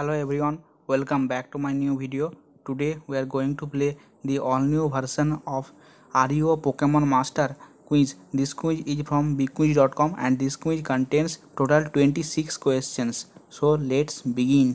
Hello everyone, welcome back to my new video. Today we are going to play the all new version of REO Pokemon Master quiz. This quiz is from Bequizzed.com and this quiz contains total 26 questions. So let's begin.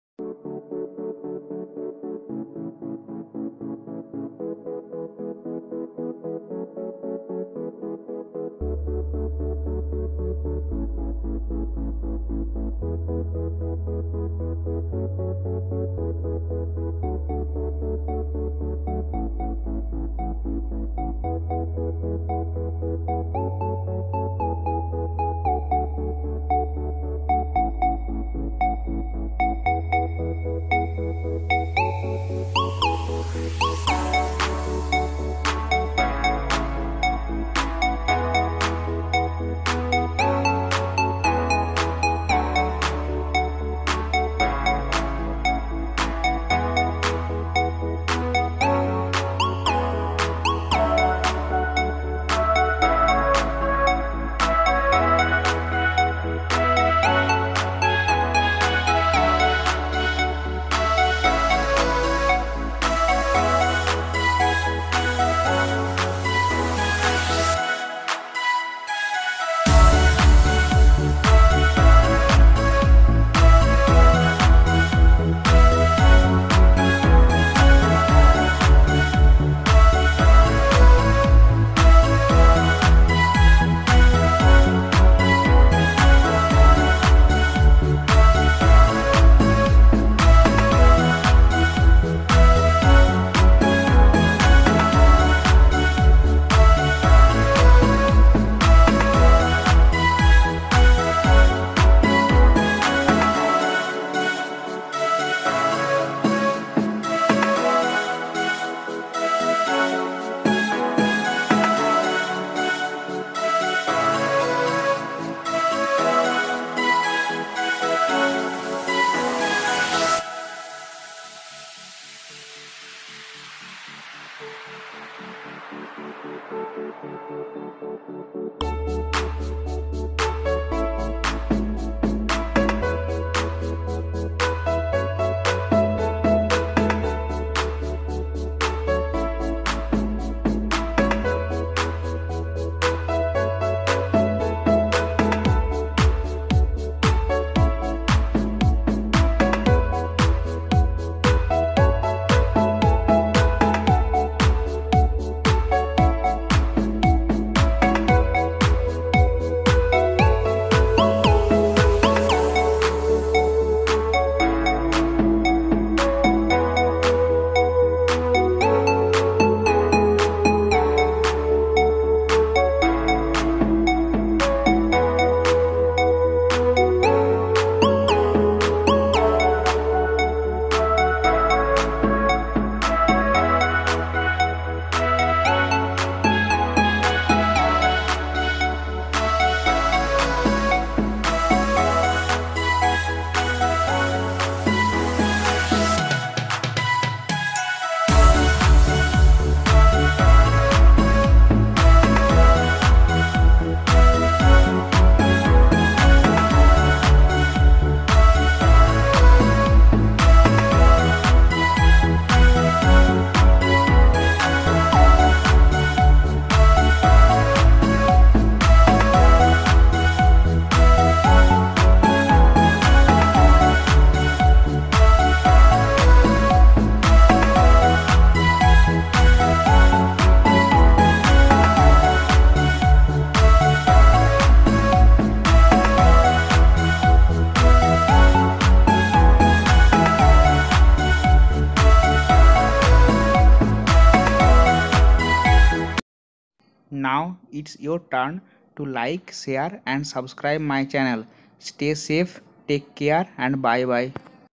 Now it's your turn to like, share and subscribe my channel. Stay safe, take care and bye bye.